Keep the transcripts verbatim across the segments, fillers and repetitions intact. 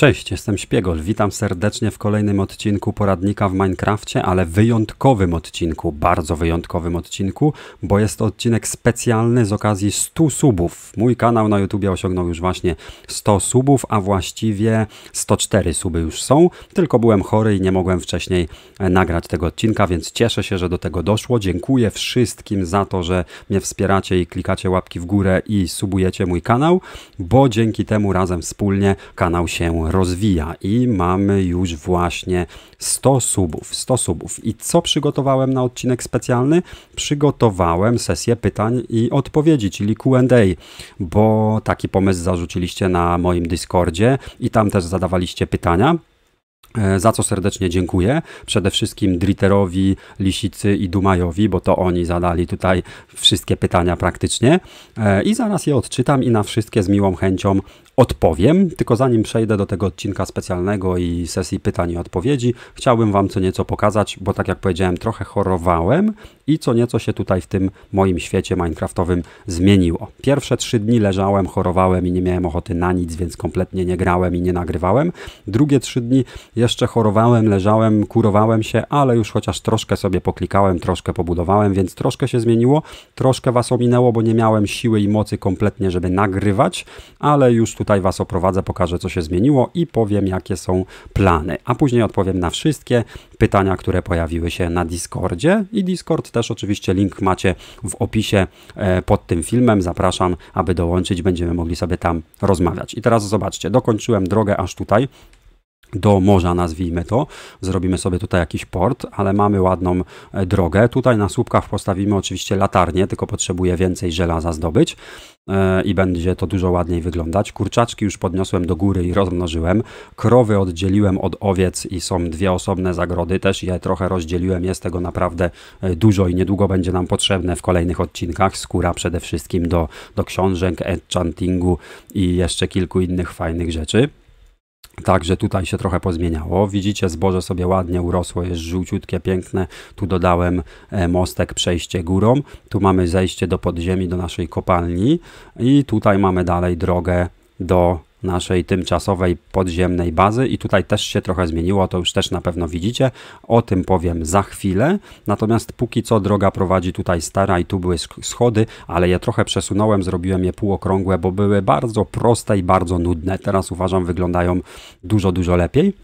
Cześć, jestem Szpiegol. Witam serdecznie w kolejnym odcinku poradnika w Minecrafcie, ale wyjątkowym odcinku, bardzo wyjątkowym odcinku, bo jest to odcinek specjalny z okazji stu subów. Mój kanał na YouTubie osiągnął już właśnie sto subów, a właściwie sto cztery suby już są, tylko byłem chory i nie mogłem wcześniej nagrać tego odcinka, więc cieszę się, że do tego doszło. Dziękuję wszystkim za to, że mnie wspieracie i klikacie łapki w górę i subujecie mój kanał, bo dzięki temu razem wspólnie kanał się rozwija i mamy już właśnie sto subów, sto subów. I co przygotowałem na odcinek specjalny? Przygotowałem sesję pytań i odpowiedzi, czyli Q and A, bo taki pomysł zarzuciliście na moim Discordzie i tam też zadawaliście pytania. Za co serdecznie dziękuję. Przede wszystkim Driterowi, Lisicy i Dumajowi, bo to oni zadali tutaj wszystkie pytania praktycznie. I zaraz je odczytam i na wszystkie z miłą chęcią odpowiem. Tylko zanim przejdę do tego odcinka specjalnego i sesji pytań i odpowiedzi, chciałbym Wam co nieco pokazać, bo tak jak powiedziałem, trochę chorowałem i co nieco się tutaj w tym moim świecie minecraftowym zmieniło. Pierwsze trzy dni leżałem, chorowałem i nie miałem ochoty na nic, więc kompletnie nie grałem i nie nagrywałem. Drugie trzy dni jeszcze chorowałem, leżałem, kurowałem się, ale już chociaż troszkę sobie poklikałem, troszkę pobudowałem, więc troszkę się zmieniło. Troszkę Was ominęło, bo nie miałem siły i mocy kompletnie, żeby nagrywać, ale już tutaj Was oprowadzę, pokażę, co się zmieniło i powiem, jakie są plany. A później odpowiem na wszystkie pytania, które pojawiły się na Discordzie. I Discord też oczywiście link macie w opisie pod tym filmem. Zapraszam, aby dołączyć. Będziemy mogli sobie tam rozmawiać. I teraz zobaczcie, dokończyłem drogę aż tutaj do morza, nazwijmy to. Zrobimy sobie tutaj jakiś port, ale mamy ładną drogę. Tutaj na słupkach postawimy oczywiście latarnię, tylko potrzebuję więcej żelaza zdobyć i będzie to dużo ładniej wyglądać. Kurczaczki już podniosłem do góry i rozmnożyłem. Krowy oddzieliłem od owiec i są dwie osobne zagrody. Też je trochę rozdzieliłem. Jest tego naprawdę dużo i niedługo będzie nam potrzebne w kolejnych odcinkach. Skóra przede wszystkim do, do książek, enchantingu i jeszcze kilku innych fajnych rzeczy. Także tutaj się trochę pozmieniało. Widzicie, zboże sobie ładnie urosło, jest żółciutkie, piękne. Tu dodałem mostek, przejście górą. Tu mamy zejście do podziemi, do naszej kopalni. I tutaj mamy dalej drogę do naszej tymczasowej podziemnej bazy i tutaj też się trochę zmieniło, to już też na pewno widzicie, o tym powiem za chwilę, natomiast póki co droga prowadzi tutaj stara i tu były schody, ale je trochę przesunąłem, zrobiłem je półokrągłe, bo były bardzo proste i bardzo nudne, teraz uważam wyglądają dużo, dużo lepiej.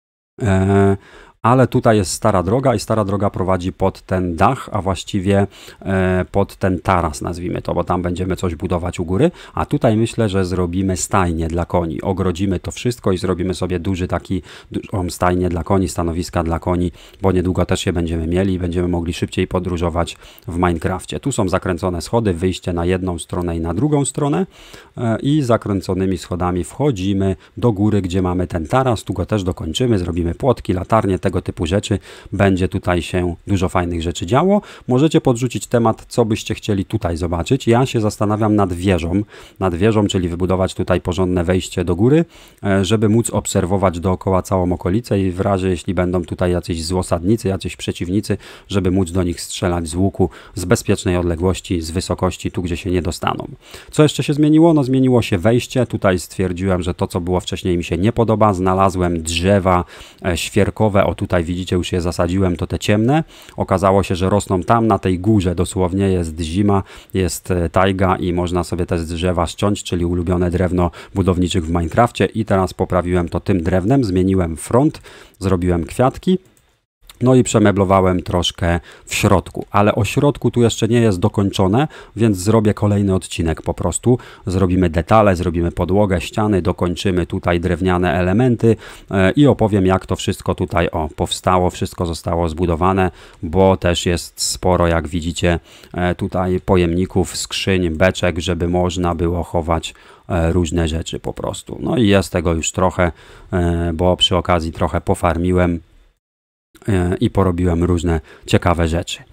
Eee, Ale tutaj jest stara droga i stara droga prowadzi pod ten dach, a właściwie e, pod ten taras, nazwijmy to, bo tam będziemy coś budować u góry, a tutaj myślę, że zrobimy stajnię dla koni. Ogrodzimy to wszystko i zrobimy sobie duży taki, dużą stajnię dla koni, stanowiska dla koni, bo niedługo też je będziemy mieli i będziemy mogli szybciej podróżować w Minecrafcie. Tu są zakręcone schody, wyjście na jedną stronę i na drugą stronę e, i zakręconymi schodami wchodzimy do góry, gdzie mamy ten taras, tu go też dokończymy, zrobimy płotki, latarnie, tego typu rzeczy. Będzie tutaj się dużo fajnych rzeczy działo. Możecie podrzucić temat, co byście chcieli tutaj zobaczyć. Ja się zastanawiam nad wieżą, nad wieżą, czyli wybudować tutaj porządne wejście do góry, żeby móc obserwować dookoła całą okolicę i w razie, jeśli będą tutaj jacyś złosadnicy, jacyś przeciwnicy, żeby móc do nich strzelać z łuku z bezpiecznej odległości, z wysokości, tu gdzie się nie dostaną. Co jeszcze się zmieniło? No zmieniło się wejście. Tutaj stwierdziłem, że to, co było wcześniej, mi się nie podoba. Znalazłem drzewa świerkowe, o tutaj widzicie, już je zasadziłem, to te ciemne. Okazało się, że rosną tam na tej górze, dosłownie jest zima, jest tajga i można sobie te drzewa ściąć, czyli ulubione drewno budowniczych w Minecrafcie i teraz poprawiłem to tym drewnem, zmieniłem front, zrobiłem kwiatki. No i przemeblowałem troszkę w środku, ale o środku tu jeszcze nie jest dokończone, więc zrobię kolejny odcinek po prostu. Zrobimy detale, zrobimy podłogę, ściany, dokończymy tutaj drewniane elementy yy, i opowiem, jak to wszystko tutaj o, powstało, wszystko zostało zbudowane, bo też jest sporo, jak widzicie, yy, tutaj pojemników, skrzyń, beczek, żeby można było chować yy, różne rzeczy po prostu. No i jest tego już trochę, yy, bo przy okazji trochę pofarmiłem i porobiłem różne ciekawe rzeczy.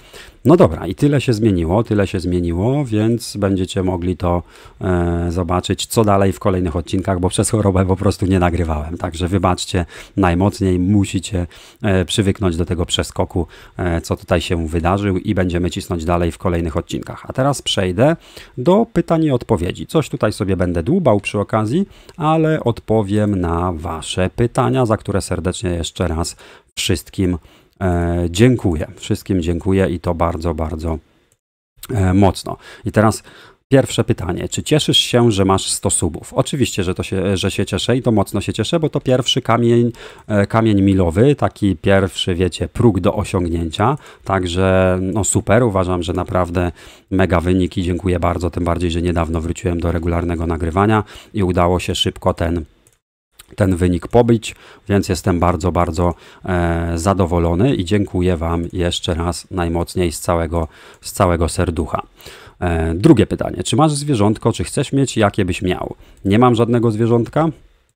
No dobra, i tyle się zmieniło, tyle się zmieniło, więc będziecie mogli to e, zobaczyć, co dalej w kolejnych odcinkach, bo przez chorobę po prostu nie nagrywałem. Także wybaczcie, najmocniej musicie e, przywyknąć do tego przeskoku, e, co tutaj się wydarzył i będziemy cisnąć dalej w kolejnych odcinkach. A teraz przejdę do pytań i odpowiedzi. Coś tutaj sobie będę dłubał przy okazji, ale odpowiem na wasze pytania, za które serdecznie jeszcze raz wszystkim E, dziękuję. Wszystkim dziękuję i to bardzo, bardzo e, mocno. I teraz pierwsze pytanie. Czy cieszysz się, że masz sto subów? Oczywiście, że, to się, że się cieszę i to mocno się cieszę, bo to pierwszy kamień, e, kamień milowy, taki pierwszy, wiecie, próg do osiągnięcia. Także no super, uważam, że naprawdę mega wynik i dziękuję bardzo, tym bardziej, że niedawno wróciłem do regularnego nagrywania i udało się szybko ten ten wynik pobić, więc jestem bardzo, bardzo e, zadowolony i dziękuję Wam jeszcze raz najmocniej z całego, z całego serducha. E, drugie pytanie. Czy masz zwierzątko, czy chcesz mieć, jakie byś miał? Nie mam żadnego zwierzątka.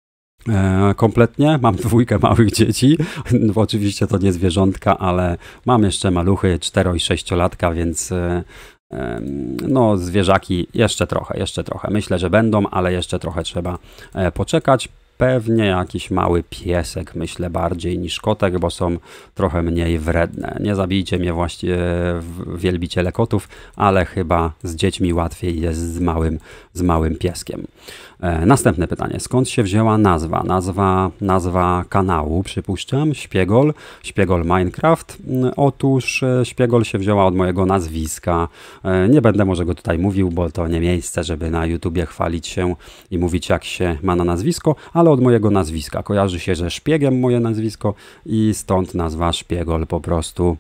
E, kompletnie. Mam dwójkę małych dzieci. No, oczywiście to nie zwierzątka, ale mam jeszcze maluchy cztero i sześciolatka, więc e, e, no zwierzaki jeszcze trochę, jeszcze trochę. Myślę, że będą, ale jeszcze trochę trzeba e, poczekać. Pewnie jakiś mały piesek, myślę, bardziej niż kotek, bo są trochę mniej wredne. Nie zabijcie mnie właściwie, wielbiciele kotów, ale chyba z dziećmi łatwiej jest z małym, z małym pieskiem. E, następne pytanie. Skąd się wzięła nazwa? Nazwa, nazwa kanału, przypuszczam, Szpiegol, Szpiegol Minecraft. Otóż Szpiegol się wzięła od mojego nazwiska. E, nie będę może go tutaj mówił, bo to nie miejsce, żeby na YouTubie chwalić się i mówić, jak się ma na nazwisko, ale od mojego nazwiska. Kojarzy się ze szpiegiem moje nazwisko i stąd nazwa Szpiegol po prostu.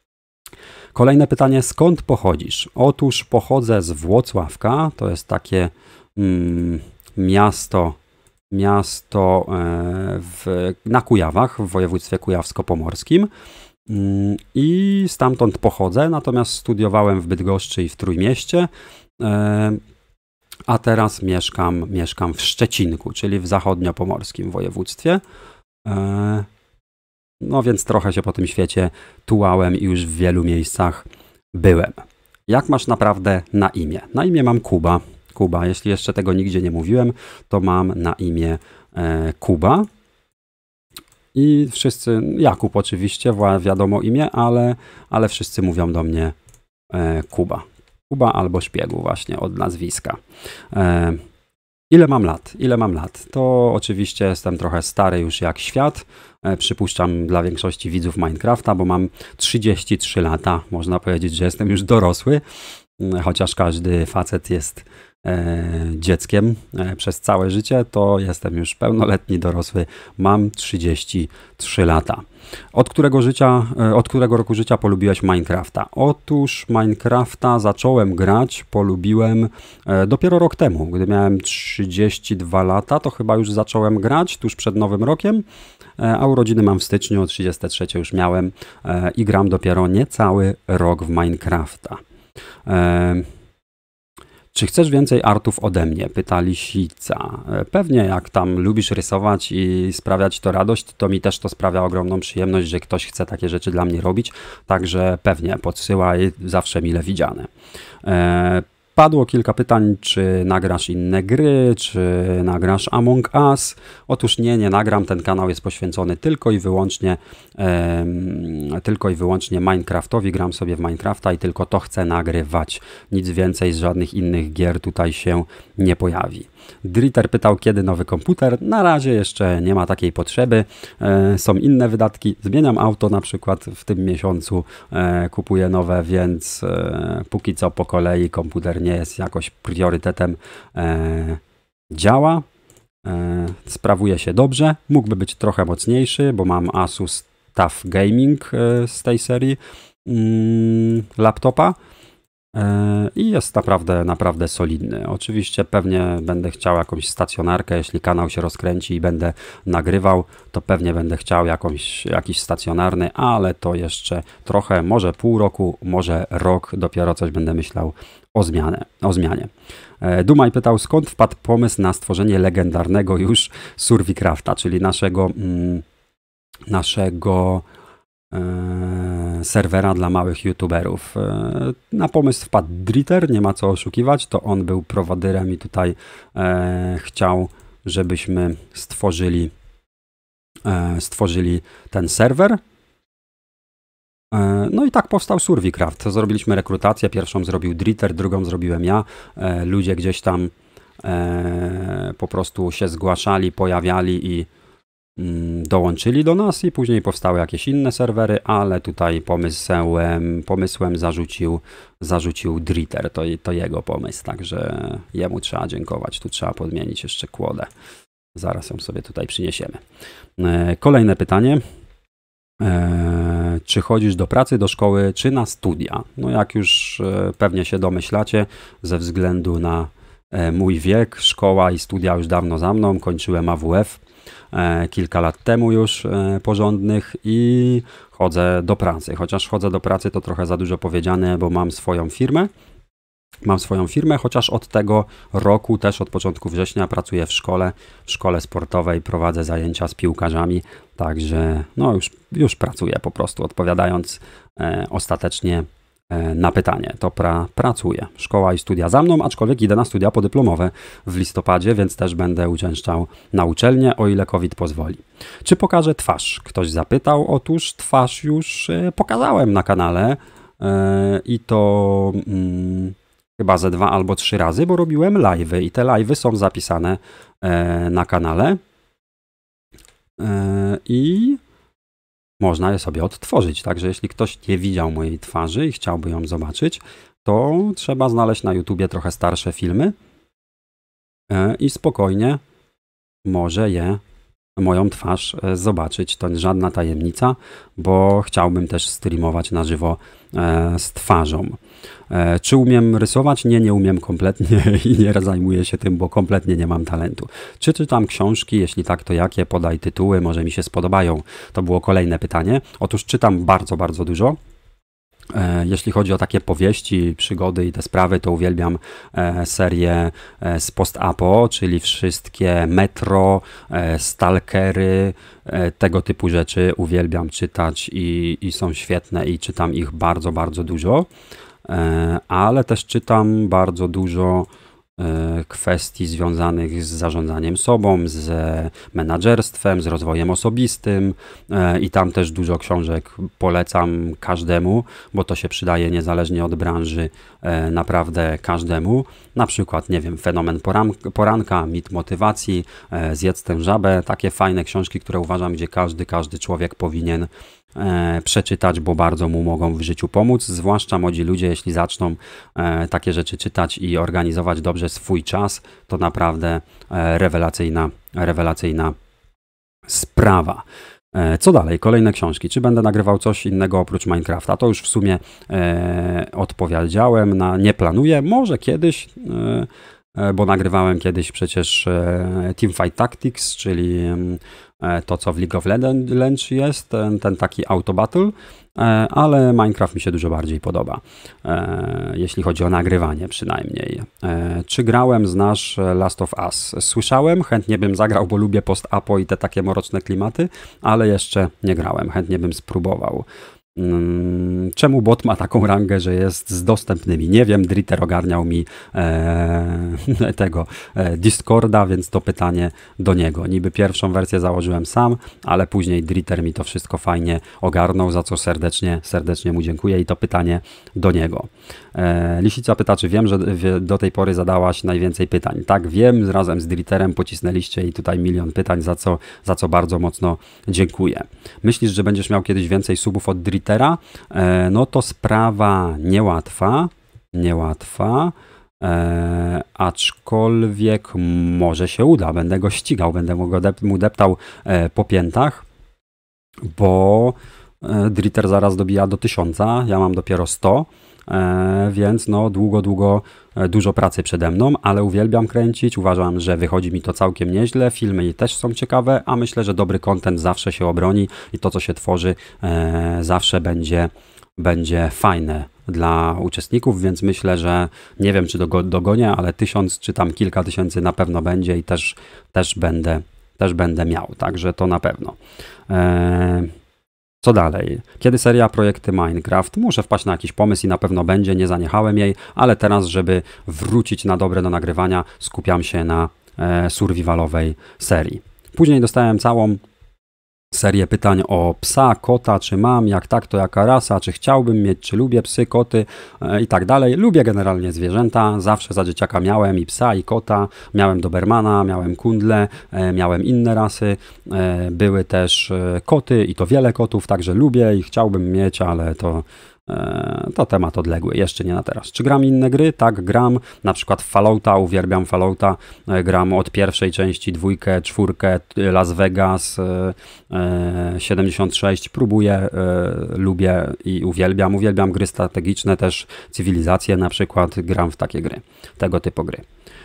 Kolejne pytanie. Skąd pochodzisz? Otóż pochodzę z Włocławka. To jest takie mm, miasto, miasto e, w, na Kujawach, w województwie kujawsko-pomorskim. Mm, I stamtąd pochodzę, natomiast studiowałem w Bydgoszczy i w Trójmieście. E, A teraz mieszkam, mieszkam w Szczecinku, czyli w zachodniopomorskim województwie. No więc trochę się po tym świecie tułałem i już w wielu miejscach byłem. Jak masz naprawdę na imię? Na imię mam Kuba. Kuba, jeśli jeszcze tego nigdzie nie mówiłem, to mam na imię Kuba. I wszyscy, Jakub oczywiście, wiadomo imię, ale, ale wszyscy mówią do mnie Kuba. Kuba albo Szpiegu właśnie od nazwiska. E, ile mam lat? Ile mam lat? To oczywiście jestem trochę stary już jak świat. E, przypuszczam dla większości widzów Minecrafta, bo mam trzydzieści trzy lata. Można powiedzieć, że jestem już dorosły, e, chociaż każdy facet jest e, dzieckiem e, przez całe życie, to jestem już pełnoletni dorosły. Mam trzydzieści trzy lata. Od którego, życia, od którego roku życia polubiłeś Minecrafta? Otóż Minecrafta zacząłem grać, polubiłem dopiero rok temu. Gdy miałem trzydzieści dwa lata, to chyba już zacząłem grać tuż przed Nowym Rokiem, a urodziny mam w styczniu, trzydzieste trzecie już miałem i gram dopiero niecały rok w Minecrafta. Czy chcesz więcej artów ode mnie? Pytali Sica. Pewnie jak tam lubisz rysować i sprawiać to radość, to mi też to sprawia ogromną przyjemność, że ktoś chce takie rzeczy dla mnie robić. Także pewnie podsyłaj, zawsze mile widziane. E, Padło kilka pytań, czy nagrasz inne gry, czy nagrasz Among Us. Otóż nie, nie nagram. Ten kanał jest poświęcony tylko i wyłącznie e, tylko i wyłącznie Minecraftowi. Gram sobie w Minecrafta i tylko to chcę nagrywać. Nic więcej z żadnych innych gier tutaj się nie pojawi. Driter pytał, kiedy nowy komputer. Na razie jeszcze nie ma takiej potrzeby. E, są inne wydatki. Zmieniam auto na przykład w tym miesiącu. E, kupuję nowe, więc e, póki co po kolei komputer nie jest jakoś priorytetem. E, działa. E, sprawuje się dobrze. Mógłby być trochę mocniejszy, bo mam Asus TUF Gaming e, z tej serii mm, laptopa. I jest naprawdę, naprawdę solidny. Oczywiście pewnie będę chciał jakąś stacjonarkę, jeśli kanał się rozkręci i będę nagrywał, to pewnie będę chciał jakąś, jakiś stacjonarny, ale to jeszcze trochę, może pół roku, może rok, dopiero coś będę myślał o, zmianę, o zmianie. Dumaj pytał, skąd wpadł pomysł na stworzenie legendarnego już Survicrafta, czyli naszego, mm, naszego serwera dla małych youtuberów. Na pomysł wpadł Driter, nie ma co oszukiwać, to on był prowadzerem i tutaj chciał, żebyśmy stworzyli, stworzyli ten serwer. No i tak powstał Survicraft. Zrobiliśmy rekrutację, pierwszą zrobił Driter, drugą zrobiłem ja. Ludzie gdzieś tam po prostu się zgłaszali, pojawiali i dołączyli do nas i później powstały jakieś inne serwery, ale tutaj pomysłem, pomysłem zarzucił, zarzucił Driter, to, to jego pomysł, także jemu trzeba dziękować. Tu trzeba podmienić jeszcze kłodę. Zaraz ją sobie tutaj przyniesiemy. Kolejne pytanie. Czy chodzisz do pracy, do szkoły, czy na studia? No jak już pewnie się domyślacie, ze względu na mój wiek, szkoła i studia już dawno za mną, kończyłem A W F kilka lat temu już porządnych i chodzę do pracy. Chociaż chodzę do pracy to trochę za dużo powiedziane, bo mam swoją firmę. Mam swoją firmę, chociaż od tego roku, też od początku września pracuję w szkole, w szkole sportowej, prowadzę zajęcia z piłkarzami, także no już, już pracuję po prostu, odpowiadając e, ostatecznie e, na pytanie, to pra, pracuję. Szkoła i studia za mną, aczkolwiek idę na studia podyplomowe w listopadzie, więc też będę uczęszczał na uczelnię, o ile COVID pozwoli. Czy pokażę twarz? Ktoś zapytał, otóż twarz już e, pokazałem na kanale e, i to... Mm, chyba ze dwa albo trzy razy, bo robiłem live'y i te live'y są zapisane e, na kanale e, i można je sobie odtworzyć. Także jeśli ktoś nie widział mojej twarzy i chciałby ją zobaczyć, to trzeba znaleźć na YouTubie trochę starsze filmy e, i spokojnie może je, moją twarz e, zobaczyć. To żadna tajemnica, bo chciałbym też streamować na żywo e, z twarzą. E, czy umiem rysować? Nie, nie umiem kompletnie i nie zajmuję się tym, bo kompletnie nie mam talentu. Czy czytam książki? Jeśli tak, to jakie? Podaj tytuły, może mi się spodobają. To było kolejne pytanie. Otóż czytam bardzo, bardzo dużo. Jeśli chodzi o takie powieści, przygody i te sprawy, to uwielbiam serię z post-apo, czyli wszystkie Metro, Stalkery, tego typu rzeczy uwielbiam czytać i, i są świetne i czytam ich bardzo, bardzo dużo, ale też czytam bardzo dużo kwestii związanych z zarządzaniem sobą, z menadżerstwem, z rozwojem osobistym i tam też dużo książek polecam każdemu, bo to się przydaje niezależnie od branży naprawdę każdemu. Na przykład, nie wiem, Fenomen poranka, Mit motywacji, Zjedz tę żabę, takie fajne książki, które uważam, gdzie każdy, każdy człowiek powinien E, przeczytać, bo bardzo mu mogą w życiu pomóc, zwłaszcza młodzi ludzie, jeśli zaczną e, takie rzeczy czytać i organizować dobrze swój czas, to naprawdę e, rewelacyjna, rewelacyjna sprawa. E, co dalej? Kolejne książki. Czy będę nagrywał coś innego oprócz Minecrafta? To już w sumie e, odpowiedziałem na nie planuję, może kiedyś, e, bo nagrywałem kiedyś przecież e, Teamfight Tactics, czyli to, co w League of Legends jest, ten, ten taki auto battle, ale Minecraft mi się dużo bardziej podoba, jeśli chodzi o nagrywanie przynajmniej. Czy grałem, znasz Last of Us? Słyszałem, chętnie bym zagrał, bo lubię post-apo i te takie mroczne klimaty, ale jeszcze nie grałem, chętnie bym spróbował. Czemu bot ma taką rangę, że jest z dostępnymi? Nie wiem, Driter ogarniał mi e, tego e, Discorda, więc to pytanie do niego. Niby pierwszą wersję założyłem sam, ale później Driter mi to wszystko fajnie ogarnął, za co serdecznie, serdecznie mu dziękuję i to pytanie do niego. E, Lisica pyta, czy wiem, że do tej pory zadałaś najwięcej pytań. Tak, wiem, razem z Driterem pocisnęliście i tutaj milion pytań, za co, za co bardzo mocno dziękuję. Myślisz, że będziesz miał kiedyś więcej subów od Dritera? E, no to sprawa niełatwa, niełatwa, e, aczkolwiek może się uda, będę go ścigał, będę mu, go dep mu deptał e, po piętach, bo e, Driter zaraz dobija do tysiąca, ja mam dopiero sto, e, więc no długo, długo, e, dużo pracy przede mną, ale uwielbiam kręcić, uważam, że wychodzi mi to całkiem nieźle, filmy też są ciekawe, a myślę, że dobry content zawsze się obroni i to, co się tworzy, e, zawsze będzie, będzie fajne dla uczestników, więc myślę, że nie wiem, czy do, dogonię, ale tysiąc, czy tam kilka tysięcy na pewno będzie i też, też, będę, też będę miał, także to na pewno. E, Co dalej? Kiedy seria projekty Minecraft? Muszę wpaść na jakiś pomysł i na pewno będzie, nie zaniechałem jej, ale teraz, żeby wrócić na dobre do nagrywania, skupiam się na e, survivalowej serii. Później dostałem całą serię pytań o psa, kota, czy mam, jak tak, to jaka rasa, czy chciałbym mieć, czy lubię psy, koty e, i tak dalej. Lubię generalnie zwierzęta, zawsze za dzieciaka miałem i psa, i kota, miałem dobermana, miałem kundle, e, miałem inne rasy, e, były też e, koty i to wiele kotów, także lubię i chciałbym mieć, ale to... To temat odległy, jeszcze nie na teraz. Czy gram inne gry? Tak, gram. Na przykład Fallouta, uwielbiam Fallouta. Gram od pierwszej części, dwójkę, czwórkę, Las Vegas, siedemdziesiąt sześć. Próbuję, lubię i uwielbiam. Uwielbiam gry strategiczne, też cywilizacje na przykład. Gram w takie gry, tego typu gry.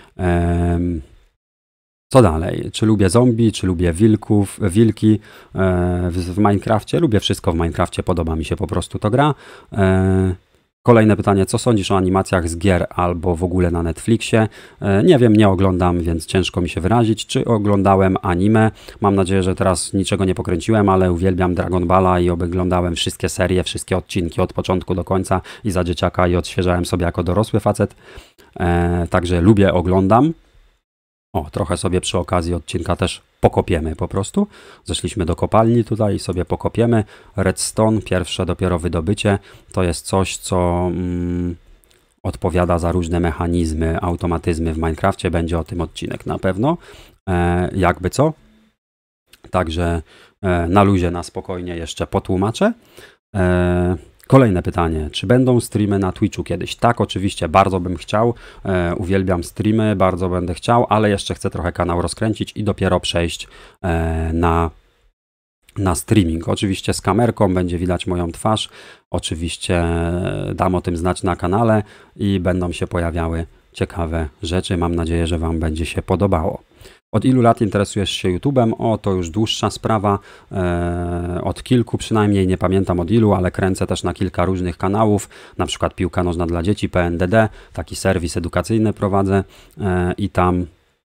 Co dalej? Czy lubię zombie, czy lubię wilków, wilki e, w, w Minecrafcie? Lubię wszystko w Minecrafcie, podoba mi się po prostu to gra. E, kolejne pytanie, co sądzisz o animacjach z gier albo w ogóle na Netflixie? E, nie wiem, nie oglądam, więc ciężko mi się wyrazić. Czy oglądałem anime? Mam nadzieję, że teraz niczego nie pokręciłem, ale uwielbiam Dragon Balla i oglądałem wszystkie serie, wszystkie odcinki od początku do końca i za dzieciaka i odświeżałem sobie jako dorosły facet. E, także lubię, oglądam. O, trochę sobie przy okazji odcinka też pokopiemy po prostu. Zeszliśmy do kopalni tutaj i sobie pokopiemy. Redstone, pierwsze dopiero wydobycie, to jest coś, co mm, odpowiada za różne mechanizmy, automatyzmy w Minecrafcie. Będzie o tym odcinek na pewno. E, jakby co. Także e, na luzie, na spokojnie jeszcze potłumaczę. E, Kolejne pytanie, czy będą streamy na Twitchu kiedyś? Tak, oczywiście, bardzo bym chciał, e, uwielbiam streamy, bardzo będę chciał, ale jeszcze chcę trochę kanał rozkręcić i dopiero przejść e, na, na streaming. Oczywiście z kamerką, będzie widać moją twarz, oczywiście dam o tym znać na kanale i będą się pojawiały ciekawe rzeczy. Mam nadzieję, że Wam będzie się podobało. Od ilu lat interesujesz się YouTube'em? O, to już dłuższa sprawa, e, od kilku przynajmniej, nie pamiętam od ilu, ale kręcę też na kilka różnych kanałów, na przykład Piłka Nożna dla Dzieci, P N D D, taki serwis edukacyjny prowadzę e, i tam,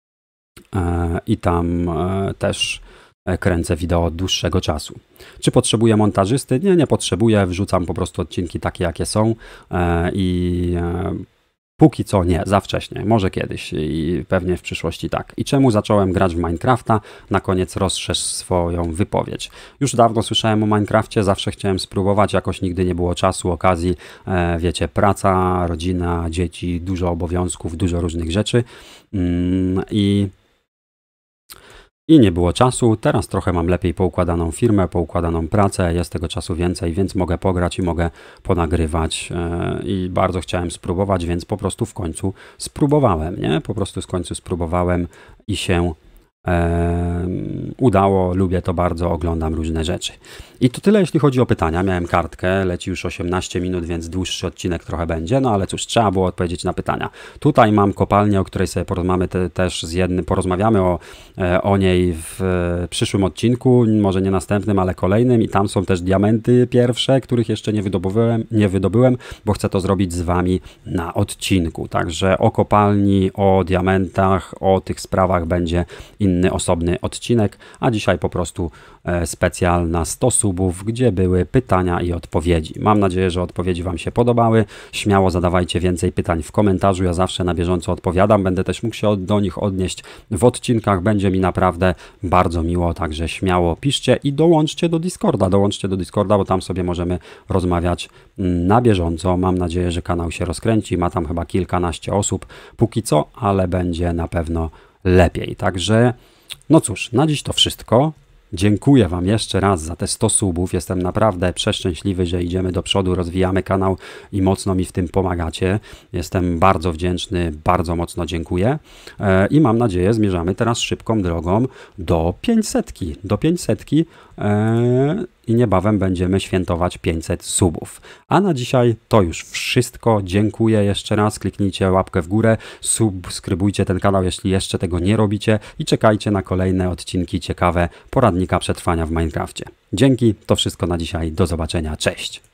e, i tam e, też kręcę wideo od dłuższego czasu. Czy potrzebuję montażysty? Nie, nie potrzebuję, wrzucam po prostu odcinki takie, jakie są e, i e, póki co nie, za wcześnie, może kiedyś i pewnie w przyszłości tak. I czemu zacząłem grać w Minecrafta? Na koniec rozszerz swoją wypowiedź. Już dawno słyszałem o Minecrafcie, zawsze chciałem spróbować, jakoś nigdy nie było czasu, okazji, e, wiecie, praca, rodzina, dzieci, dużo obowiązków, dużo różnych rzeczy mm, i I nie było czasu, teraz trochę mam lepiej poukładaną firmę, poukładaną pracę, jest tego czasu więcej, więc mogę pograć i mogę ponagrywać yy, i bardzo chciałem spróbować, więc po prostu w końcu spróbowałem, nie? Po prostu w końcu spróbowałem i się Eee, udało, lubię to bardzo, oglądam różne rzeczy. I to tyle, jeśli chodzi o pytania. Miałem kartkę, leci już osiemnaście minut, więc dłuższy odcinek trochę będzie, no ale cóż, trzeba było odpowiedzieć na pytania. Tutaj mam kopalnię, o której sobie porozmawiamy te, też z jednym, porozmawiamy o, e, o niej w e, przyszłym odcinku, może nie następnym, ale kolejnym i tam są też diamenty pierwsze, których jeszcze nie wydobyłem, nie wydobyłem, bo chcę to zrobić z Wami na odcinku. Także o kopalni, o diamentach, o tych sprawach będzie inny Inny osobny odcinek, a dzisiaj po prostu e, specjal na sto subów, gdzie były pytania i odpowiedzi. Mam nadzieję, że odpowiedzi Wam się podobały. Śmiało zadawajcie więcej pytań w komentarzu, ja zawsze na bieżąco odpowiadam. Będę też mógł się od, do nich odnieść w odcinkach, będzie mi naprawdę bardzo miło, także śmiało piszcie i dołączcie do Discorda, dołączcie do Discorda, bo tam sobie możemy rozmawiać na bieżąco. Mam nadzieję, że kanał się rozkręci, ma tam chyba kilkanaście osób póki co, ale będzie na pewno lepiej. Także no cóż, na dziś to wszystko. Dziękuję Wam jeszcze raz za te sto subów. Jestem naprawdę przeszczęśliwy, że idziemy do przodu, rozwijamy kanał i mocno mi w tym pomagacie. Jestem bardzo wdzięczny, bardzo mocno dziękuję e, i mam nadzieję, zmierzamy teraz szybką drogą do pięćsetki. Do pięćsetki e, i niebawem będziemy świętować pięćset subów. A na dzisiaj to już wszystko. Dziękuję jeszcze raz. Kliknijcie łapkę w górę, subskrybujcie ten kanał, jeśli jeszcze tego nie robicie i czekajcie na kolejne odcinki ciekawe poradnika przetrwania w Minecrafcie. Dzięki, to wszystko na dzisiaj. Do zobaczenia. Cześć!